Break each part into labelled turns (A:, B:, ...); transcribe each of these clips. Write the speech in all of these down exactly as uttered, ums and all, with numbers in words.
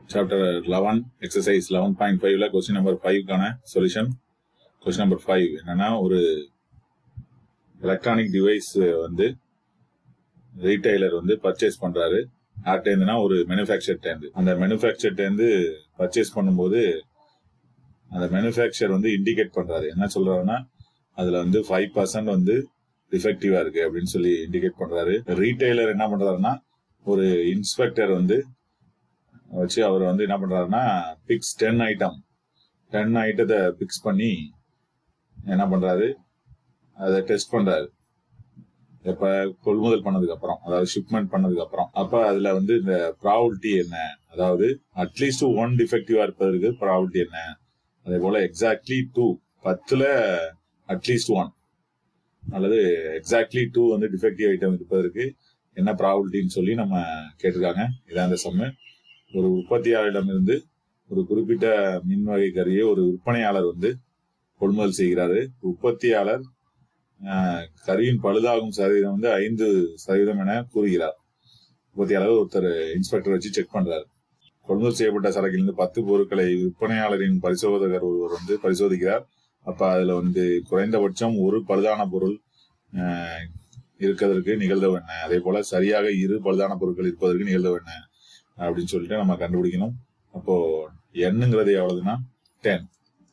A: Chapter eleven exercise eleven point ஃபைவ்ல question number ஃபைவ்க்கான solution. Question number five என்னன்னா, ஒரு எலக்ட்ரானிக் டிவைஸ் வந்து ரீட்டைலர் வந்து பர்ச்சேஸ் பண்றாரு. யார்கிட்டேருந்துன்னா ஒரு மேனுஃபேக்சர் டேந்து. அந்த மேனுஃபேக்சர் டேந்து பர்ச்சேஸ் பண்ணும்போது அந்த மேனுஃபேக்சர் வந்து இண்டிகேட் பண்றாரு. என்ன சொல்றாருன்னா, அதுல வந்து ஃபைவ் பர்சன்ட் வந்து டிஃபெக்டிவா இருக்கு அப்படின்னு சொல்லி இண்டிகேட் பண்றாரு. ரீட்டைலர் என்ன பண்றாருன்னா, ஒரு இன்ஸ்பெக்டர் வந்து வச்சு அவர் வந்து என்ன பண்றாருன்னா, பிக்ஸ் டென் ஐட்டம் டென் ஐட்டத்தை பிக்ஸ் பண்ணி என்ன பண்றாரு, அதை டெஸ்ட் பண்றாரு. எப்ப கொள்முதல் பண்ணதுக்கு அப்புறம், அதாவது ஷிப்மெண்ட் பண்ணதுக்கு அப்புறம். அப்ப அதுல வந்து இந்த ப்ராபபிலிட்டி என்ன, அதாவது அட்லீஸ்ட் ஒன் டிஃபெக்டிவா இருப்பதற்கு ப்ராபபிலிட்டி என்ன, அதே போல எக்ஸாக்ட்லி டூ பத்துல அட்லீஸ்ட் ஒன் அல்லது எக்ஸாக்ட்லி டூ வந்து டிஃபெக்டிவ் ஐட்டம் இருப்பதற்கு என்ன ப்ராபபிலிட்டின்னு சொல்லி நம்ம கேட்டிருக்காங்க. இதான் அந்த சம்மு. ஒரு உற்பத்தியாளரிடமிருந்து ஒரு குறிப்பிட்ட மின்வகை கருவியை ஒரு விற்பனையாளர் வந்து கொள்முதல் செய்கிறாரு. உற்பத்தியாளர் கருவியின் பழுதாகும் சதவீதம் வந்து ஐந்து சதவீதம் என கூறுகிறார். உற்பத்தியாளர் ஒருத்தர் இன்ஸ்பெக்டர் வச்சு செக் பண்றாரு. கொள்முதல் செய்யப்பட்ட சரக்கிலிருந்து பத்து பொருட்களை விற்பனையாளரின் பரிசோதகர் ஒருவர் வந்து பரிசோதிக்கிறார். அப்ப அதுல வந்து குறைந்தபட்சம் ஒரு பழுதான பொருள் இருக்கிறதுக்கு நிகழ்தகவு என்ன, அதே போல சரியாக இரு பழுதான பொருட்கள் இருப்பதற்கு நிகழ்தகவு என்ன அப்படின்னு சொல்லிட்டு நம்ம கண்டுபிடிக்கணும். அப்போ என்னங்கிறது எவ்வளவுன்னா டென்.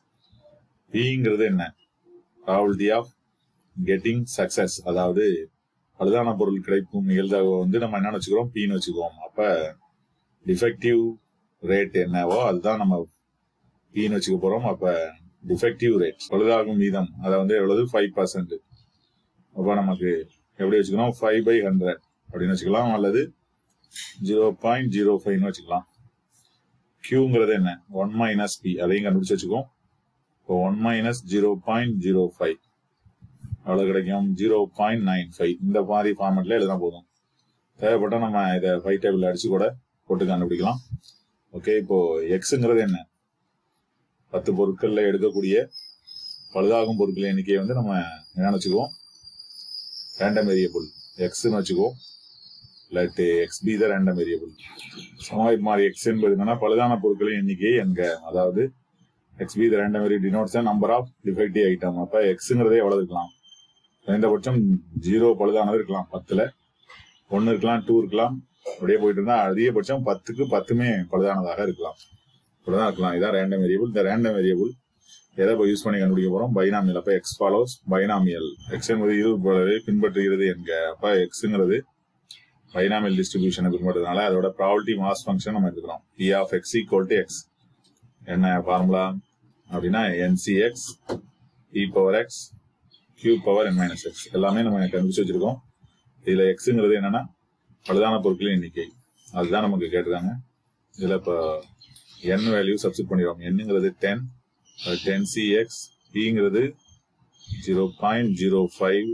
A: பிங்கிறது என்ன, ப்ராபபிலிட்டி ஆஃப் கெட்டிங் சக்சஸ், அதாவது பழுதான பொருள் கிடைக்கும் நிகழ்தகவு வந்து நம்ம என்ன வச்சுக்கிறோம், பின்னு வச்சுக்குவோம். அப்ப டிஃபெக்டிவ் ரேட் என்னவோ அதுதான் நம்ம பின்னு வச்சுக்க போறோம். அப்ப டிஃபெக்டிவ் ரேட், பழுதாகும் வீதம், அதை வந்து எவ்வளவு, ஃபைவ் பர்சன்ட். அப்ப நமக்கு எப்படி வச்சுக்கணும், ஃபைவ் பை ஹண்ட்ரட் அப்படின்னு வச்சுக்கலாம், அல்லது ஜீரோ பாயிண்ட் ஜீரோ ஃபைவ்னு வச்சுக்கலாம். கியூங்கிறது என்ன, ஒன் மைனஸ் பி, அதையும் கண்டுபிடிச்சு வச்சுக்கோம். இப்போ one minus zero point zero five எவ்வளவு கிடைக்கும், ஜீரோ பாயிண்ட் நைன் ஃபைவ். இந்த மாதிரி ஃபார்மெட்ல எழுதினா போதும். தேவைப்பட்டா நம்ம இதை ஃபைவ் டேபிள் அடிச்சு கூட போட்டு கண்டுபிடிக்கலாம். ஓகே, இப்போ எக்ஸுங்கிறது என்ன, பத்து பொருட்கள்ல எடுக்கக்கூடிய பழுதாகும் பொருட்கள் எண்ணிக்கையை வந்து நம்ம என்ன வச்சுக்குவோம், ரேண்டம் வேரியபிள் எக்ஸ்ன்னு வச்சுக்குவோம். Let X be the random variable. சமவாய்ப்பு மாறி எக்ஸ் என்பது என்னன்னா பழுதான பொருட்களின் எண்ணிக்கை எங்க, அதாவது X be the random variable denotes number of defective item. அப்ப எக்ஸுங்கிறதே எவ்வளவு இருக்கலாம், குறைந்தபட்சம் ஜீரோ பழுதானது இருக்கலாம், பத்துல ஒன்னு இருக்கலாம், டூ இருக்கலாம், அப்படியே போயிட்டு இருந்தா அதிகபட்சம் பத்துக்கு பத்துமே பழுதானதாக இருக்கலாம், இப்படிதான் இருக்கலாம். இதான் ரேண்டம் வேரியபிள். இந்த ரேண்டம் வேரியபிள் எதை யூஸ் பண்ணி கண்டுபிடிக்க போறோம், பைனாமியல். அப்ப எக்ஸ் ஃபாலோஸ் பைனாமியல். எக்ஸ் என்பது இருபது பின்பற்றுகிறது என்க. அப்ப எக்ஸுங்கிறது பைனாமியல் டிஸ்ட்ரிபியூஷனை பின்பற்றதுனால அதோட ப்ராபபிலிட்டி மாஸ் ஃபங்க்ஷன் நம்ம எடுத்துக்கிறோம். P of X equal to X. என்ன ஃபார்முலா அப்படின்னா, n C x e power X Q power N minus X. எல்லாமே நம்ம கண்டுபிடிச்சு வச்சிருக்கோம். இதுல எக்ஸுங்கிறது என்னன்னா பழுதான பொருட்களின் எண்ணிக்கை, அதுதான் நமக்கு கேட்டிருக்காங்க. இதுல இப்போ என் வேல்யூ சப்ஸ்டிட் பண்ணிடுவோம். என்னங்கிறது டென், டென் சி எக்ஸ், பிங்கிறது zero point zero five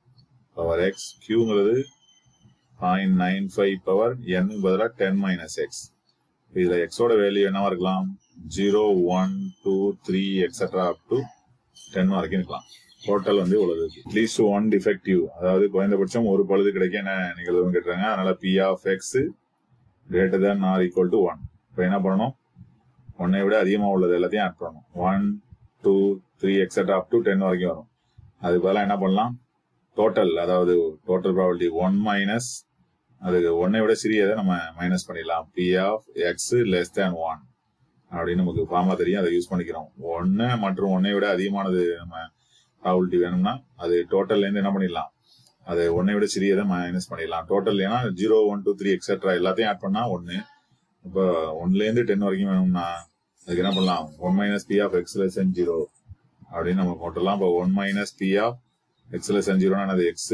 A: power X, கியூங்கிறது point nine five power N பதிலாக டென் மைனஸ் எக்ஸ். இதுல எக்ஸோட வேல்யூ என்னவா இருக்கலாம், zero one two three etcetera up to ten வரைக்கும் இருக்கலாம். டோட்டல் வந்து இவ்வளவு இருக்கு. அட்லீஸ்ட் ஒன் டிஃபெக்டிவ், அதாவது குறைந்தபட்சம் ஒரு பழுது கிடைக்க என்ன நிகழ்வுன்னு கேட்டுறாங்க. அதனால P of X greater than or equal to one. இப்போ என்ன பண்ணணும், ஒன்னை விட அதிகமா உள்ளது எல்லாத்தையும் ஆட் பண்ணணும். One two three etcetera up to ten வரைக்கும் வரும். அதுக்கு பதிலாக என்ன பண்ணலாம், டோட்டல், அதாவது டோட்டல் ப்ராபபிலிட்டி ஒன் மைனஸ், அதுக்கு ஒன்னை விட சிறியதை நம்ம மைனஸ் பண்ணிடலாம். P of X less than one அப்படின்னு நமக்கு ஃபார்மா தெரியும், அதை யூஸ் பண்ணிக்கிறோம். ஒன்னு மற்றும் ஒன்னை விட அதிகமானது நம்ம ப்ராபபிலிட்டி வேணும்னா அது டோட்டல்ல இருந்து என்ன பண்ணிடலாம், அது ஒன்னை விட சிறியதை மைனஸ் பண்ணிடலாம். டோட்டல் ஏன்னா zero one two three etcetera எல்லாத்தையும் ஆட் பண்ணா ஒன்னு. இப்போ ஒன்ல இருந்து டென் வரைக்கும் வேணும்னா அதுக்கு என்ன பண்ணலாம், one minus P of X less than zero அப்படின்னு நம்ம போட்டுடலாம். இப்போ one minus P of X less than ஜீரோனா அது X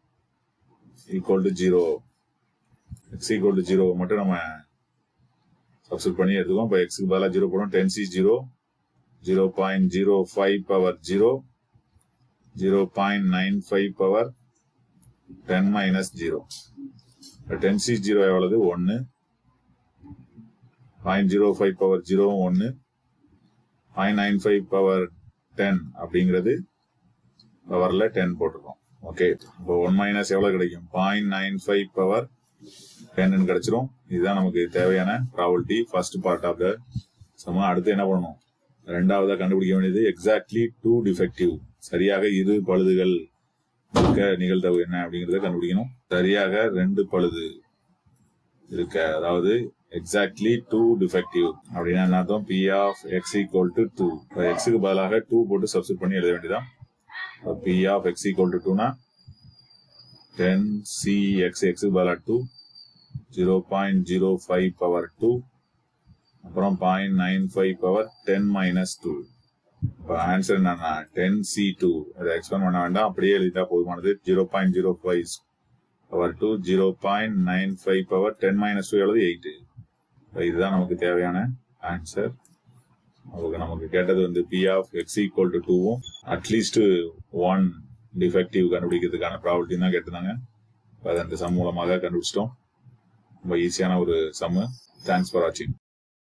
A: equal to zero, X equal to zero மட்டும் நம்ம சப்ஸ்டிட் பண்ணி எடுத்துக்கோம். இப்போ எக்ஸுக்கு பதிலாக ஜீரோ போடும். Ten C zero, zero point zero five power zero, zero point nine five power ten minus zero. Ten C zero எவ்வளவு, ஒன்னு. Point zero five power zero ஒன்னு, point nine five power ten அப்படிங்கிறது பவர்ல ten போட்டிருக்கோம். Okay, இப்போ one minus எவ்வளவு கிடைக்கும், point nine five power டென்னு கிடைச்சிரும். இதுதான் நமக்கு தேவையான probability first part of the sum. அடுத்து என்ன பண்ணணும், ரெண்டாவதா கண்டுபிடிக்க வேண்டியது எக்ஸாக்ட்லி டூ டிஃபெக்டிவ், சரியாக இரு பழுதுகள் இருக்க நிகழ்தகவு என்ன அப்படிங்கறத கண்டுபிடிக்கணும். சரியாக ரெண்டு பழுது இருக்க, அதாவது எக்ஸாக்ட்லி டூ டிஃபெக்டிவ் அப்படின்னா என்ன அர்த்தம், P of X equal to two. எக்ஸுக்கு பதிலாக டூ போட்டு சப்ஸ்டிட் பண்ணி எழுத வேண்டியதான். P of X equal to டூனா டென் சி எக்ஸ், எக்ஸுக்கு பதிலாக two, zero point zero five power two, அப்புறம் point nine five power ten minus two. இப்போ ஆன்சர் என்னன்னா டென் சி டூ. அதை எக்ஸ்பேண்ட் பண்ண வேண்டாம், அப்படியே எழுதிட்டா போதுமானது. Zero point zero five power two, zero point nine five power ten minus two எழுது எயிட். இதுதான் நமக்கு தேவையான ஆன்சர். அதுக்கு நமக்கு கேட்டது வந்து P of X equal to டூவும் அட்லீஸ்ட் ஒன் டிஃபெக்டிவ் கண்டுபிடிக்கிறதுக்கான ப்ராபபிலிட்டி தான் கேட்டிருந்தாங்க. அதை அந்த சம் மூலமாக கண்டுபிடிச்சிட்டோம். ரொம்ப ஈஸியான ஒரு சம்மு. தேங்க்ஸ் ஃபார் வாட்சிங்.